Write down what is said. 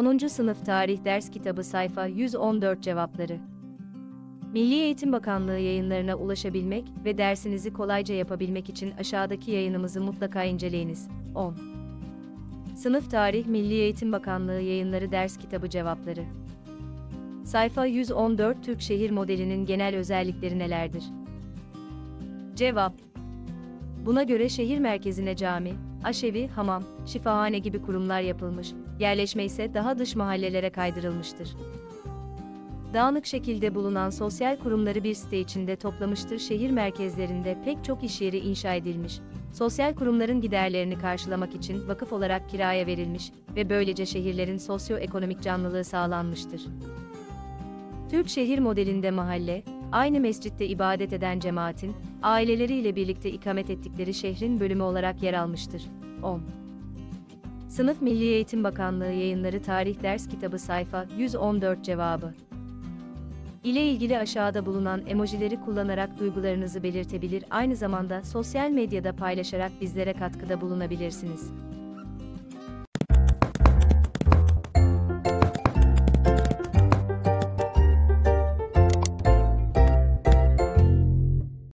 10. Sınıf Tarih Ders Kitabı sayfa 114 cevapları. Milli Eğitim Bakanlığı yayınlarına ulaşabilmek ve dersinizi kolayca yapabilmek için aşağıdaki yayınımızı mutlaka inceleyiniz. 10. Sınıf Tarih Milli Eğitim Bakanlığı Yayınları Ders Kitabı Cevapları. Sayfa 114 Türk şehir modelinin genel özellikleri nelerdir? Cevap. Buna göre şehir merkezine cami, aşevi, hamam, şifahane gibi kurumlar yapılmış, yerleşme ise daha dış mahallelere kaydırılmıştır. Dağınık şekilde bulunan sosyal kurumları bir site içinde toplamıştır. Şehir merkezlerinde pek çok iş yeri inşa edilmiş, sosyal kurumların giderlerini karşılamak için vakıf olarak kiraya verilmiş ve böylece şehirlerin sosyoekonomik canlılığı sağlanmıştır. Türk şehir modelinde mahalle, aynı mescitte ibadet eden cemaatin, aileleriyle birlikte ikamet ettikleri şehrin bölümü olarak yer almıştır. 10. Sınıf Milli Eğitim Bakanlığı Yayınları Tarih Ders Kitabı sayfa 114 cevabı. İle ilgili aşağıda bulunan emojileri kullanarak duygularınızı belirtebilir, aynı zamanda sosyal medyada paylaşarak bizlere katkıda bulunabilirsiniz.